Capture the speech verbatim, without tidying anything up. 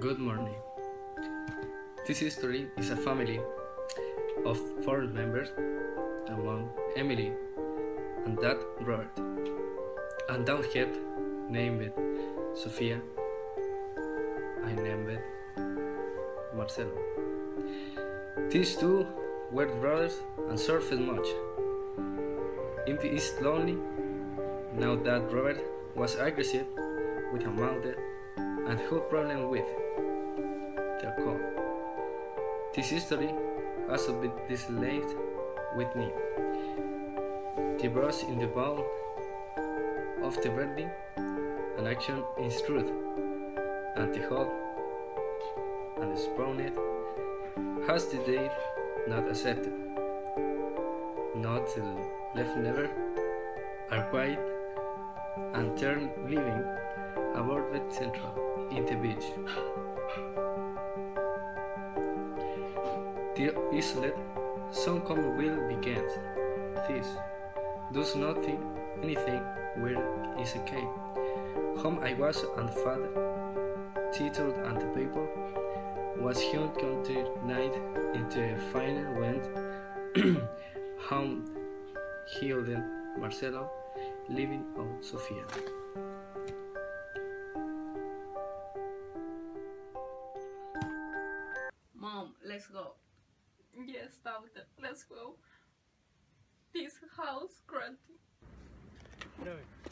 Good morning. This history is a family of four members among Emily and Dad Robert, and Dad have named Sophia. I named Marcelo. These two were brothers and surfed much. Impi is lonely now that Robert was aggressive with a mother and had problem with their call. This history also been displayed with me. The brush in the bowl of the building, an action is truth, and the whole and expounded has the date not accepted. Not the left never are quiet and turn living aboard central in the beach. The islet some common will begins. This does not think anything where is okay. Home I was and father, titled and the paper was hunt country night into a final went home Hilden Marcelo living out Sofia. Mom, let's go. Yes, daughter, let's go. This house granted. No.